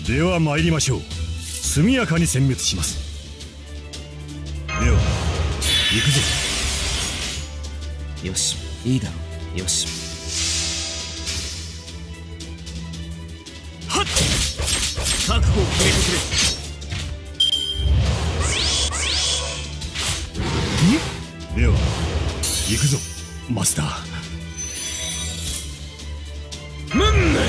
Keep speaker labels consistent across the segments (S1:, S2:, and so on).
S1: では参りましょう。速やかに殲滅します。では行くぞ。
S2: よし、いいだろう。よし。
S3: はっ、覚悟を決めてく
S1: れ。では行くぞマスター。
S3: ムンム。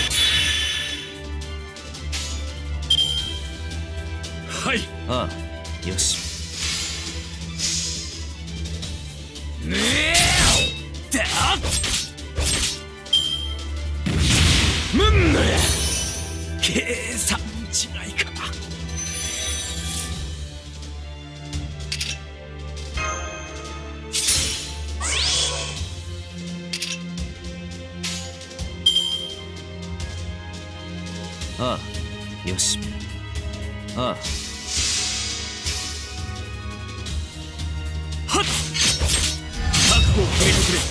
S3: はい。
S2: ああ、よし。
S3: だっ、ムンム。計算違いか。
S2: ああ、よし。ああ。
S3: はっ、覚悟を決めてくれ。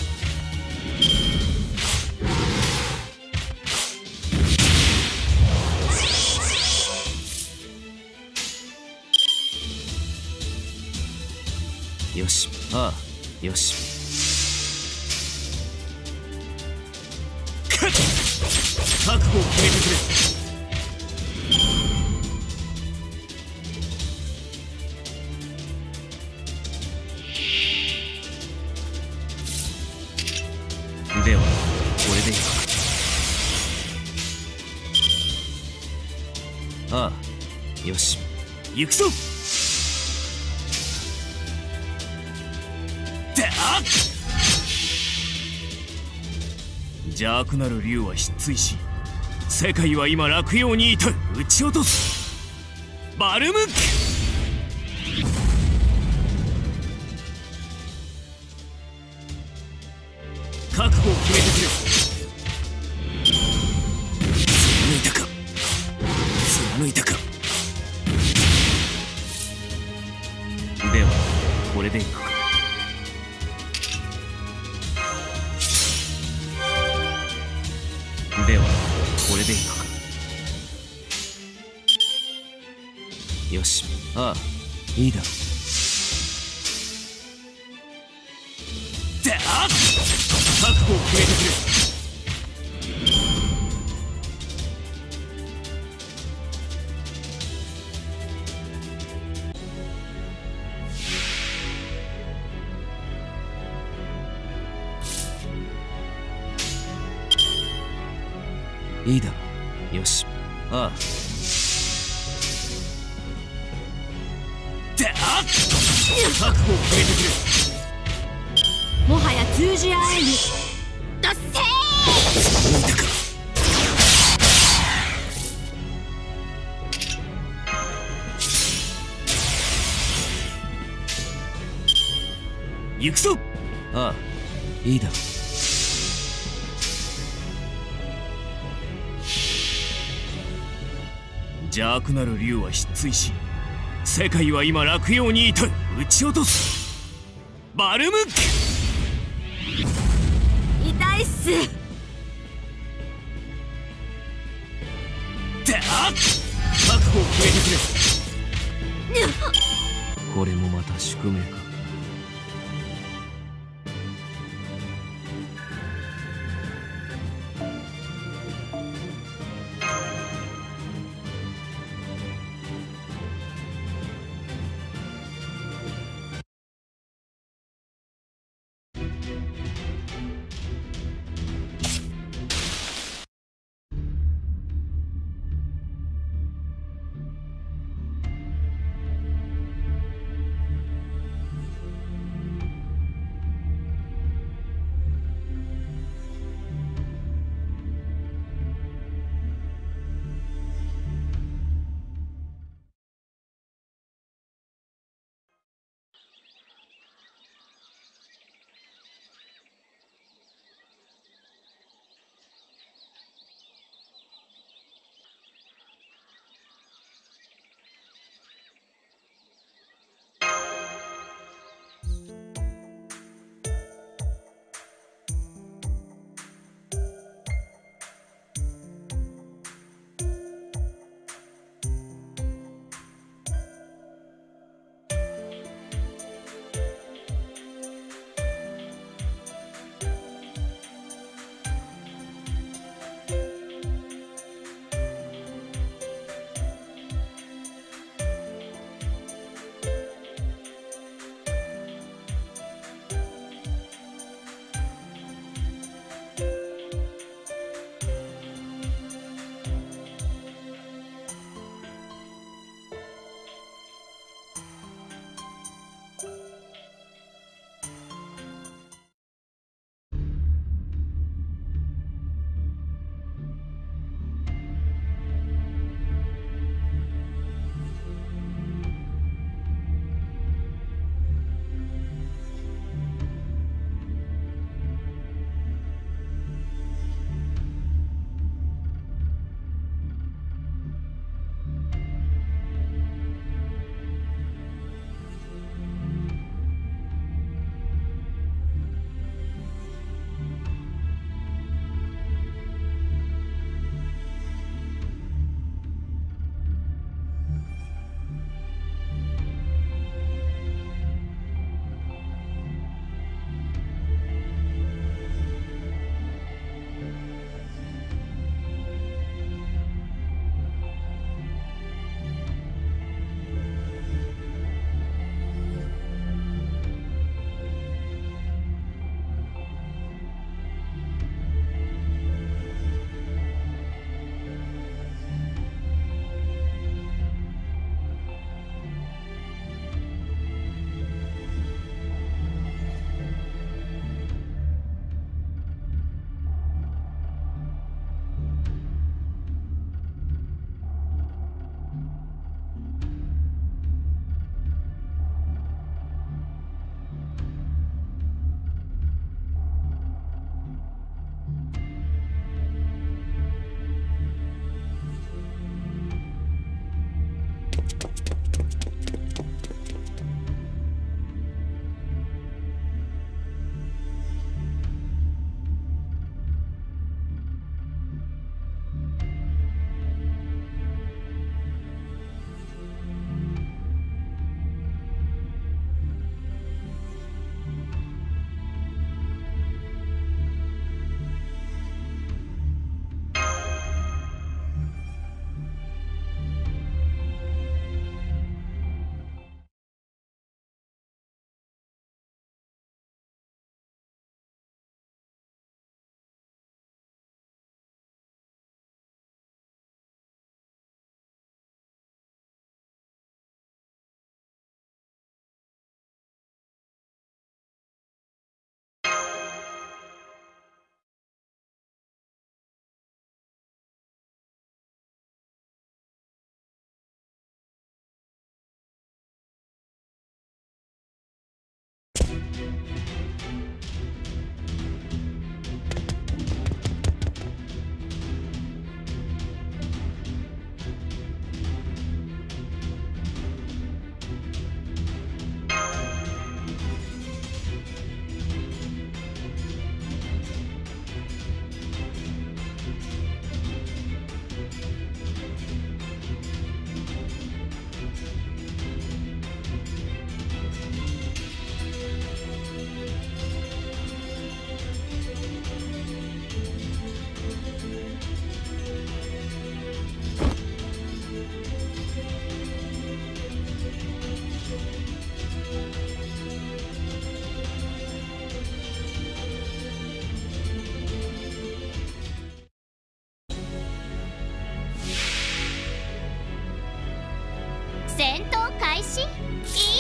S2: よし。ああ、よし。
S3: 覚悟を決めてくれ。
S2: ではこれでいいか。ああ、よし。
S3: 行くぞ。だっ、邪悪なる竜は失墜し、世界は今落葉に至る。撃ち落とす。バルムック。覚悟を決めてくれ。貫いたか、貫いたか。
S2: ではこれでいくか。ではこれでいくか。よし。ああ、いいだろう。
S3: だっ、覚悟を決めてくれ。
S2: いいだろう。よし。ああ。
S3: だっ、覚悟を決めてくれ。
S4: もはや通じ合えぬ。だっせ
S3: 貫いたか。行くぞ。
S2: ああ、いいだろう。
S3: 邪悪なる竜は失墜し、世界は今落葉に至る。撃ち落とす。バルムック。
S4: 痛いっす。
S3: だっ、覚悟を決めてくれ。
S2: これもまた宿命か。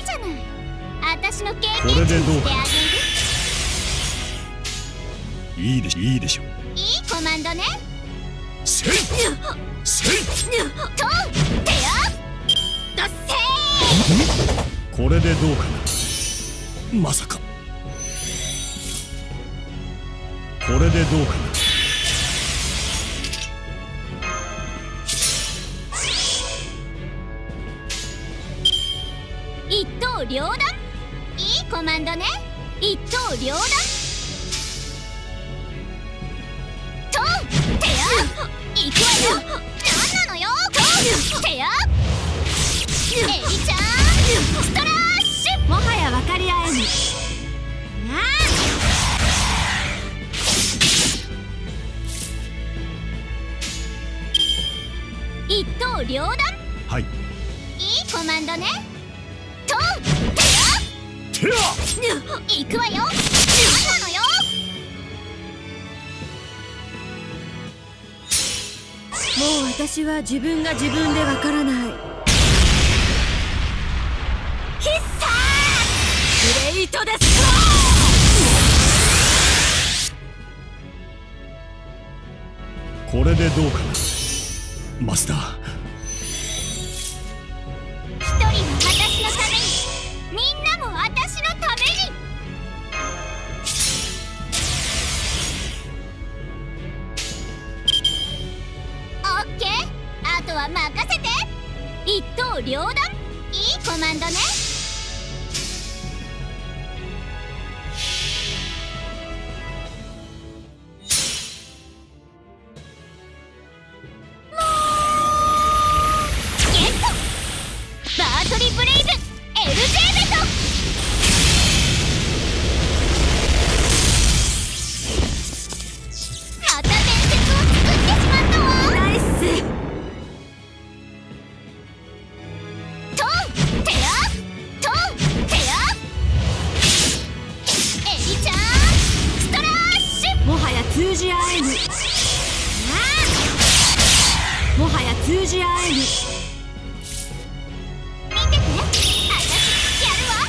S5: いじゃない。私の経験
S1: これでどうかな。
S5: してあげる。
S1: いいでしょ。
S5: いいコマンドね。
S1: せいせい
S5: とてやだっせ
S1: これでどうかな。まさかこれでどうかな。
S5: 一刀両断。いいコマンドね。一刀両断。とてや行くわよ。なんなのよ。とてやエリちゃんストラッシュ。
S4: もはや分かり合えぬ。
S5: 一刀両断。
S1: はい。
S5: いいコマンドね。とてや行くわよ。なんなのよ。
S4: もう私は自分が自分でわからない。
S5: 必殺
S4: グレイトです。
S1: これでどうかな。マスター。
S5: 一人は私のために、みんなも私のために。オッケー。あとは任せて。一刀両断。いいコマンドね。ゲットバートリブレイブ LJ ベト。また伝説を作ってしまったわ。
S4: ナイス。
S5: とてやとてやエリちゃんストラッシュ。
S4: もはや通じ合えぬ。もはや通じ合えぬ。
S5: 見てて、あたしやるわ。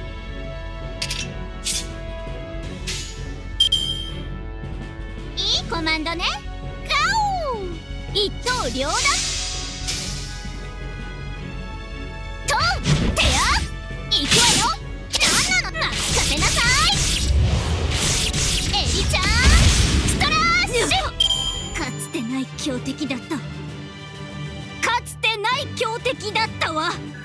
S5: いいコマンドね。ガオー一刀両断。とてや行くわよ。なんなの。任せなさい。エリちゃんストラッシュ。かつてない強敵だった。かつてない強敵だったわ。